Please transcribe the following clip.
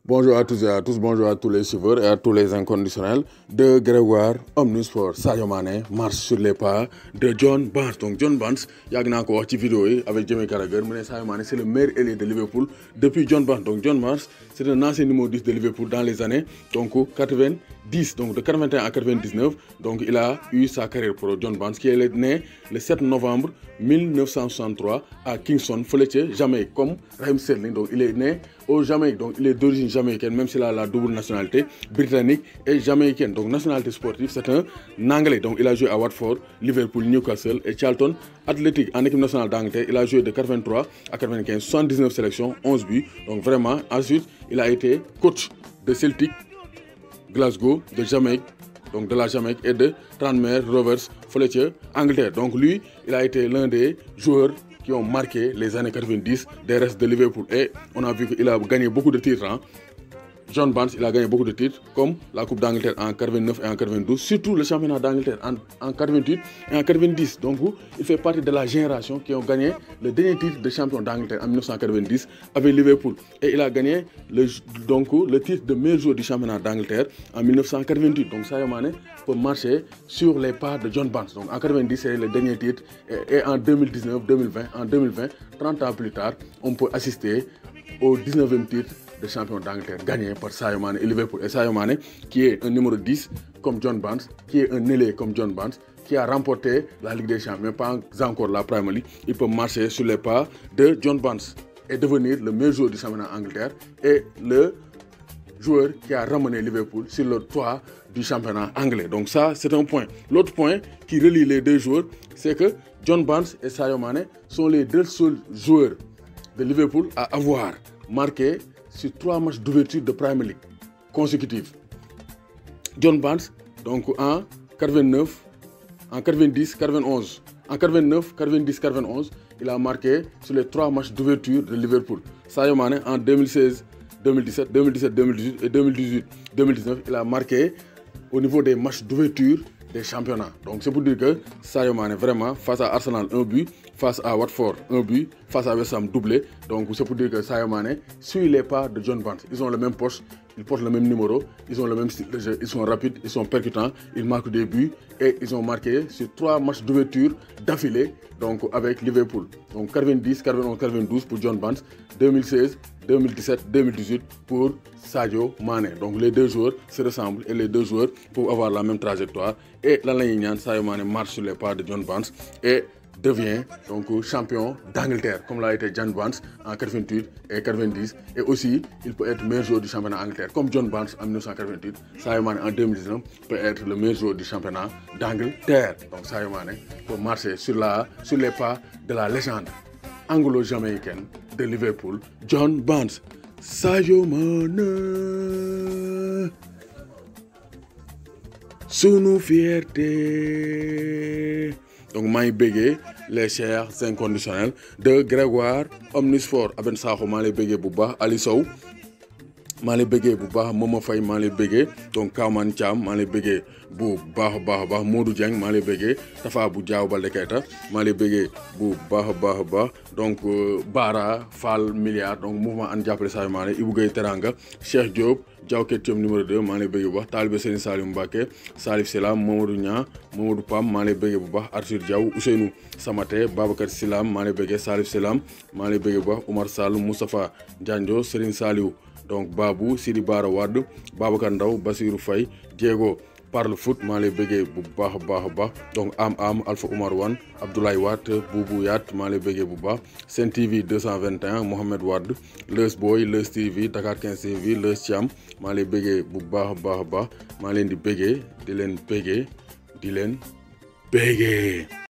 Bonjour à tous et à tous, bonjour à tous les suiveurs et à tous les inconditionnels de Grégoire Omnisport. Sadio Mané marche sur les pas de John Barnes. Donc John Barnes, il y a une vidéo avec Jamie Carragher, mais Sadio Mané c'est le meilleur ailier de Liverpool depuis John Barnes. Donc John Barnes, c'est un ancien numéro 10 de Liverpool dans les années 90, donc de 81 à 99. Donc il a eu sa carrière pour John Barnes qui est né le 7 novembre 1963 à Kingston, Fletcher, Jamaïque, comme Raheem Sterling. Donc il est né au Jamaïque, donc il est d'origine jamaïcaine, même s'il a la double nationalité britannique et jamaïcaine. Donc nationalité sportive, c'est un Anglais. Donc il a joué à Watford, Liverpool, Newcastle et Charlton Athletic. En équipe nationale d'Angleterre, il a joué de 83 à 95, 79 sélections, 11 buts. Donc vraiment, ensuite, il a été coach de Celtic, Glasgow, de Jamaïque, donc de la Jamaïque et de Tranmere Rovers, Fletcher, Angleterre. Donc lui, il a été l'un des joueurs qui ont marqué les années 90 des restes de Liverpool. Et on a vu qu'il a gagné beaucoup de titres. John Barnes, il a gagné beaucoup de titres, comme la Coupe d'Angleterre en 89 et en 92, surtout le championnat d'Angleterre en 88 et en 90. Donc, il fait partie de la génération qui ont gagné le dernier titre de champion d'Angleterre en 1990 avec Liverpool. Et il a gagné le titre de meilleur joueur du championnat d'Angleterre en 1988. Donc, Sadio Mané peut marcher sur les pas de John Barnes. Donc, en 90, c'est le dernier titre. Et en 2019, 2020, en 2020, 30 ans plus tard, on peut assister au 19e titre de champion d'Angleterre gagné par Sadio Mané et Liverpool. Et Sadio Mané, qui est un numéro 10 comme John Barnes, qui est un ailier comme John Barnes, qui a remporté la Ligue des Champions, mais pas encore la Premier League, il peut marcher sur les pas de John Barnes et devenir le meilleur joueur du championnat d'Angleterre et le joueur qui a ramené Liverpool sur le toit du championnat anglais. Donc ça, c'est un point. L'autre point qui relie les deux joueurs, c'est que John Barnes et Sadio Mané sont les deux seuls joueurs de Liverpool à avoir marqué sur 3 matchs d'ouverture de Premier League consécutifs. John Barnes, donc en 89, en 90, 91. En 89, 90, 91, il a marqué sur les 3 matchs d'ouverture de Liverpool. Sadio Mané en 2016, 2017, 2017, 2018 et 2018, 2019, il a marqué au niveau des matchs d'ouverture des championnats. Donc c'est pour dire que Sadio Mané vraiment face à Arsenal 1 but, face à Watford 1 but, face à West Ham doublé. Donc c'est pour dire que Sadio Mané suit les pas de John Barnes. Ils ont le même poste, ils portent le même numéro, ils ont le même style de jeu, ils sont rapides, ils sont percutants, ils marquent des buts et ils ont marqué sur 3 matchs d'ouverture d'affilée donc avec Liverpool. Donc 90, 91, 92 pour John Barnes, 2016, 2017, 2018 pour Sadio Mané. Donc les deux joueurs se ressemblent et les deux joueurs peuvent avoir la même trajectoire. Et l'année Sadio Mané marche sur les pas de John Barnes et devient donc champion d'Angleterre, comme l'a été John Barnes en 88 et 90. Et aussi, il peut être meilleur joueur du championnat d'Angleterre, comme John Barnes en 1988. Sadio Mané en 2019 peut être le meilleur joueur du championnat d'Angleterre. Donc Sadio Mané peut marcher sur les pas de la légende anglo-jamaïcaine de Liverpool, John Barnes. Sadio Mané, sunu fierté. Donc maay béggee les chers inconditionnels de Grégoire Omnisport. Aben Sakho maa lay béggee bu baax, Ali Sow maa lay béggee bu baax, Momo Faye maa lay béggee, donc Kaman Thiam maa lay béggee bu baax a baax, Modou Dieng maa lay béggee, Tafa bu Diaw Baldé Keita maa lay béggee bu baax a baax, donc Bara Fall Milliard, donc mouvement ànd jàppale Sadio Mané, Ibou Gueye Teranga, Cheikh Diop, Diaw Ketchum numéro 2 maa lay béggee bu baax, Talibé Serigne Salim Mbacké, Salif Selam, Mamadou Niang, Mamadou Pam maa lay béggee bu baax, Arthur Diaw, Ousseynou Samaté, Babacar Silam maa lay béggee, Salif Selam maa lay béggee bu baax, Oumar Sall, Moustapha Dianjo, Serigne Saliou, donc Babou, Sidi Bara Wade, Babacar Ndaw, Bassirou Faye, Diego Parle Foot maa lay béggee bu baax a baax, donc Am Alpha Oumar Wane, Abdoulaye Watt, Boubou Yat maa lay béggee bu baax, Sen TV 221, Mohamed Wade, Leus Boy, Leus TV, Dakar 15 TV, Leus Thiam maa lay béggee bu baax a baax, maa leen di béggee di leen béggee.